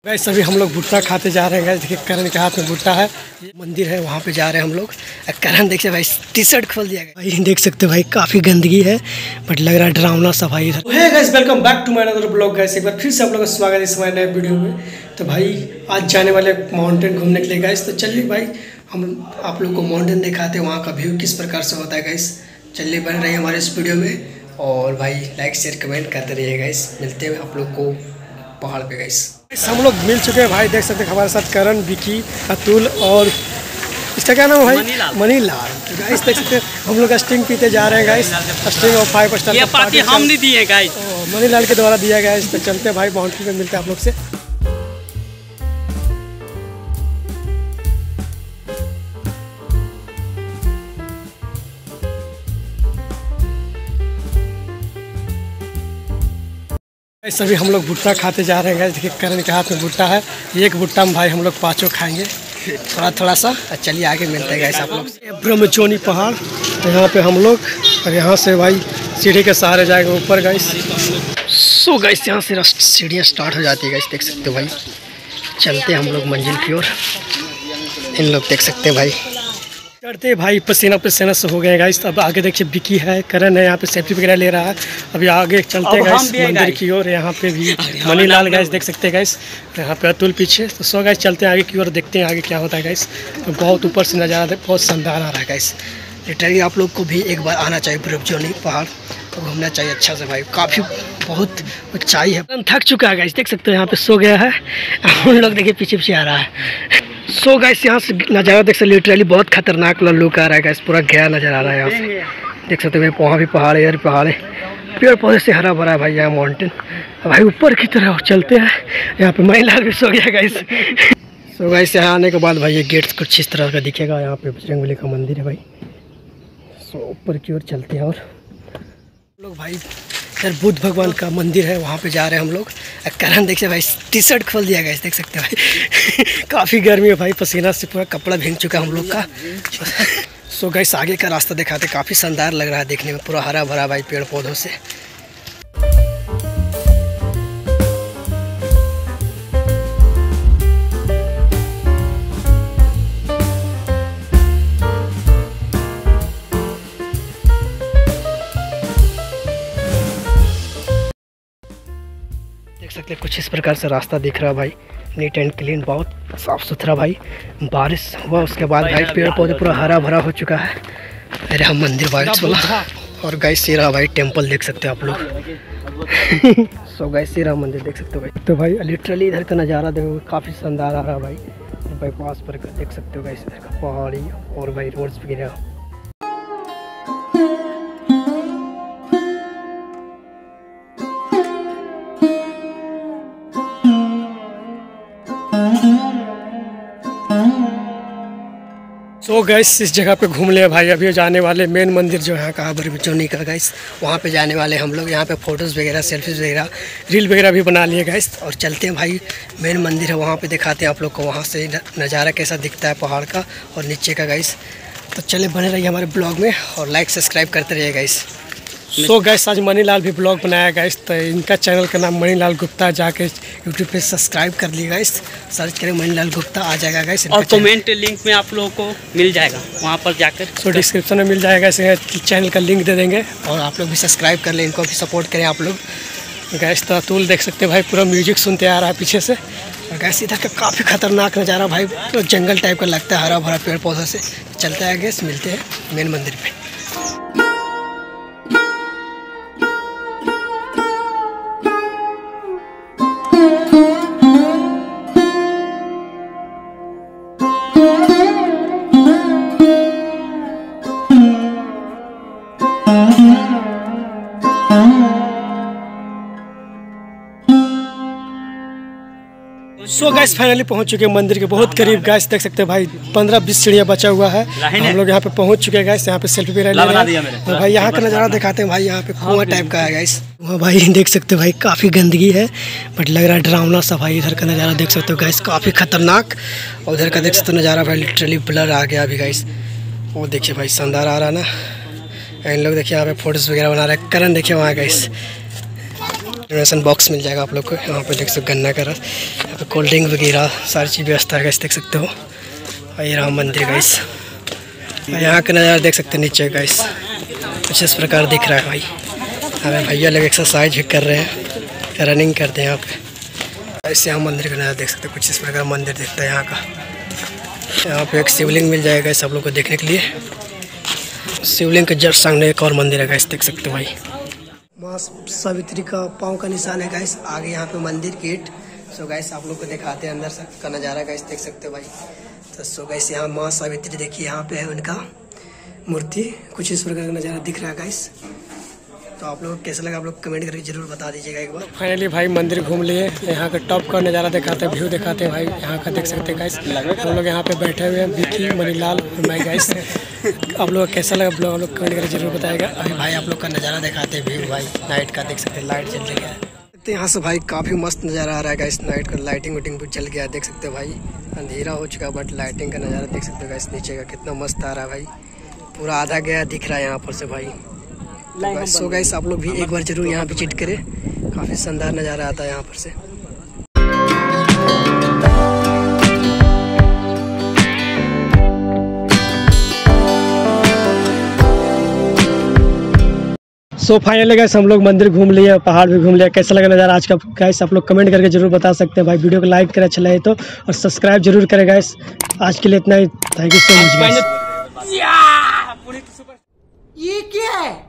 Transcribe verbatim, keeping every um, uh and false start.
Guys अभी हम लोग भुट्टा खाते जा रहे हैं गाइस। देखिए करण के हाथ में भुट्टा है, ये मंदिर है वहाँ पे जा रहे हैं हम लोग। करण देख से भाई टी शर्ट खोल दिया भाई, देख सकते हो भाई काफ़ी गंदगी है बट लग रहा है डरावना सा भाई इधर। Hey guys welcome back to my another blog guys. एक बार फिर से आप लोगों का स्वागत है इस हमारे नए वीडियो में। तो भाई आज जाने वाले माउंटेन घूमने के लिए गाइस, तो चलिए भाई हम आप लोग को माउंटेन दिखाते हैं, वहाँ का व्यू किस प्रकार से होता है गाइस। चलिए बन रही है हमारे इस वीडियो में और भाई लाइक शेयर कमेंट करते रहिए गाइस। मिलते हैं आप लोग को पहाड़ पे गाइस। हम लोग मिल चुके हैं भाई, देख सकते हैं हमारे साथ करण, विकी, अतुल और इसका क्या नाम है भाई, मनीलाल। तो गाइस देख सकते हैं हम लोग स्टिंग पीते जा रहे हैं गाइस। स्टिंग और फाइव स्टार ये पार्टी हम नहीं दिए गाइस, मनीलाल के द्वारा दिया गया है। तो चलते हैं भाई माउंटेन पे, मिलते हैं आप लोग से। अभी हम लोग भुट्टा खाते जा रहे हैं गाइस। देखिए करण के हाथ में भुट्टा है, एक भुट्टा में भाई हम लोग पाँचों खाएंगे थोड़ा थोड़ा सा। चलिए आगे मिलते हैं गाइस आप लोग। ब्रह्मचोनी पहाड़, तो यहाँ पे हम लोग और यहाँ से भाई सीढ़ी के सहारे जाएंगे ऊपर गाइस। सो गाइस यहाँ से सीढ़ियाँ स्टार्ट हो जाती है गाइस, देख सकते हो भाई। चलते हैं हम लोग मंजिल की ओर। इन लोग देख सकते हैं भाई चढ़ते भाई पसीना पसीना से हो गए गाइस। अब आगे देखिए विकी है, करण है, यहाँ पे सेल्फी वगैरह ले रहा है। अभी आगे चलते हैं गाइस मंदिर की ओर। यहाँ पे भी मनीलाल गाइस देख सकते हैं गाइस, यहाँ पे अतुल पीछे। तो सो गाइस चलते हैं आगे की ओर, देखते हैं आगे क्या होता है गाइस। तो बहुत ऊपर से नज़ारा बहुत शानदार आ रहा है गाइस। लिटरली आप लोग को भी एक बार आना चाहिए ब्रह्मचोनी पहाड़, तो घूमना चाहिए अच्छा से भाई। काफ़ी बहुत ऊंचाई है, थक चुका है गाइस, देख सकते हो यहाँ पे सो गया है। उन लोग देखिए पीछे पीछे आ रहा है। सो so गाइस यहाँ से नज़ारा देख सकते, लिटरली बहुत खतरनाक लुक आ रहा है गाइस। पूरा गया नज़र आ रहा है यहाँ से, देख सकते हो भाई। वहाँ भी पहाड़ है, इधर पहाड़ है, पेड़ पौधे से हरा भरा है भाई यहाँ माउंटेन। भाई ऊपर की तरफ चलते हैं, यहाँ पे महिला भी सो गया गाइस। सो गाइस यहाँ आने के बाद भाई ये गेट कुछ इस तरह का दिखेगा। यहाँ पे बजरंगबली का मंदिर है भाई। सो ऊपर की ओर चलते हैं और लोग भाई इधर बुद्ध भगवान का मंदिर है, वहाँ पे जा रहे हैं हम लोग। करण देख से भाई टी शर्ट खोल दिया गया, देख सकते हैं भाई। काफ़ी गर्मी है भाई, पसीना से पूरा कपड़ा भीग चुका हम लोग का। सो गाइस आगे का रास्ता दिखाते, काफ़ी शानदार लग रहा है देखने में, पूरा हरा भरा भाई पेड़ पौधों से। देख सकते हैं कुछ इस प्रकार से रास्ता दिख रहा है भाई, नीट एंड क्लीन, बहुत साफ़ सुथरा भाई। बारिश हुआ उसके बाद भाई पेड़ पौधे पूरा हरा भरा हो चुका है। अरे हम मंदिर वाइट्स वाला और गाइस से रहा भाई टेम्पल, देख सकते हो आप लोग। सो गाइस से रहा मंदिर देख सकते हो भाई। तो भाई लिटरली इधर का नज़ारा देखो, काफ़ी शानदार आ रहा है भाई। भाई पास पर देख सकते हो गाइस इधर का पहाड़ी और भाई रोड्स वगैरह। सो गाइस इस जगह पे घूम ले भाई। अभी जाने वाले मेन मंदिर जो है कहाँ ब्रह्मचोनी का गाइस, वहाँ पे जाने वाले हम लोग। यहाँ पे फ़ोटोज़ वगैरह सेल्फीज़ वगैरह रील वगैरह भी बना लिए गाइस। और चलते हैं भाई मेन मंदिर है, वहाँ पे दिखाते हैं आप लोग को वहाँ से नज़ारा कैसा दिखता है पहाड़ का और नीचे का गाइस। तो चले बने रहिए हमारे ब्लॉग में और लाइक सब्सक्राइब करते रहिए गाइस। सो गाइस आज मनीलाल भी ब्लॉग बनाया गाइस, तो इनका चैनल का नाम मनीलाल गुप्ता, जाके यूट्यूब पे सब्सक्राइब कर लिए गाइस। सर्च करें मनीलाल गुप्ता आ जाएगा गाइस। और कमेंट लिंक में आप लोगों को मिल जाएगा, वहाँ पर जाकर सो डिस्क्रिप्शन में मिल जाएगा, इसे चैनल का लिंक दे देंगे। और आप लोग भी सब्सक्राइब कर लें, इनको भी सपोर्ट करें आप लोग गाइस। तो अतुल देख सकते हैं भाई पूरा म्यूजिक सुनते आ रहा है पीछे से। और गाइस इधर का काफ़ी खतरनाक नज़ारा भाई, तो जंगल टाइप का लगता है, हरा भरा पेड़ पौधों से। चलते हैं गैस, मिलते हैं मेन मंदिर पे। सो गाइस फाइनली पहुंच चुके हैं मंदिर के बहुत करीब गाइस, देख सकते हैं भाई पंद्रह बीस सीढ़ियाँ बचा हुआ है। हम लोग यहाँ पे पहुंच चुके हैं गाइस, यहाँ पे सेल्फी वगैरह ले रहे हैं। तो भाई यहाँ का नज़ारा दिखाते हैं भाई, यहाँ पे कुआं टाइप का है गाइस। वहाँ भाई देख सकते हो भाई काफ़ी गंदगी है बट लग रहा है डरावना सा भाई। इधर का नज़ारा देख सकते हो गाइस, काफ़ी खतरनाक। और उधर का देख सकते हो नज़ारा भाई, लिटरली ब्लर आ गया अभी गाइस। वो देखिए भाई शानदार आ रहा ना। इन लोग देखिए यहाँ पे फोटोज़ वगैरह बना रहे हैं। करण देखिए वहाँ गाइस, डोनेशन बॉक्स मिल जाएगा आप लोग को। यहाँ पे देख सकते गन्ना का रस, यहाँ पे कोल्ड ड्रिंक वगैरह सारी चीज़ व्यवस्था है गाइस, देख सकते हो। और ये राम मंदिर गाइस, यहाँ का नज़ारा देख सकते हैं नीचे गाइस, कुछ इस प्रकार दिख रहा है भाई। हमें भैया लोग एक्सरसाइज भी कर रहे हैं, रनिंग करते हैं यहाँ पे। ऐसे यहाँ मंदिर का नज़ारा देख सकते हैं, कुछ इस प्रकार मंदिर दिखता है यहाँ का। यहाँ पे एक शिवलिंग मिल जाएगा सब लोग को देखने के लिए। शिवलिंग के जस्ट सामने एक और मंदिर है गाइस, देख सकते हो भाई। माँ सावित्री का पाँव का निशान है गाइस, आगे यहाँ पे मंदिर गेट। सो गाइस आप लोग को दिखाते हैं अंदर से का नज़ारा गाइस, देख सकते हो भाई। तो सो गाइस यहाँ माँ सावित्री देखिए, यहाँ पे है उनका मूर्ति, कुछ इस प्रकार का नज़ारा दिख रहा है गाइस। तो आप लोग कैसा लगा आप लोग कमेंट करके जरूर बता दीजिएगा एक बार। फाइनली भाई मंदिर घूम लिए, यहाँ का टॉप का नज़ारा दिखाते हैं, व्यू दिखाते हैं भाई यहाँ का, देख सकते हैं गाइस। हम लोग यहाँ पे बैठे हुए हैं, विकी मनीलाल मैं गाइस। आप लोग कैसा लगा आप लोग कमेंट करके जरूर बताएगा। अभी भाई आप लोग का नज़ारा दिखाते हैं व्यू भाई नाइट का, देख सकते हैं लाइट जल गया है। यहाँ से भाई काफ़ी मस्त नज़ारा आ रहा है गाइस, नाइट का लाइटिंग वाइटिंग भी चल गया है, देख सकते हो भाई। अंधेरा हो चुका बट लाइटिंग का नज़ारा देख सकते हो गाइस, नीचे का कितना मस्त आ रहा है भाई, पूरा आधा गया दिख रहा है यहाँ पर से भाई। सो गाइस आप लोग भी एक बार जरूर यहाँ विजिट करें, काफ़ी शानदार नज़ारा आता है यहाँ पर से। सो फाइनली गाइस हम लोग मंदिर घूम लिए, पहाड़ भी घूम लिया। कैसा लगा नज़ारा आज का गाइस आप लोग कमेंट करके जरूर बता सकते हैं भाई। वीडियो को लाइक करें अच्छा लगे तो, और सब्सक्राइब जरूर करें गाइस। आज के लिए इतना ही, thank you so much guys. ये क्या है?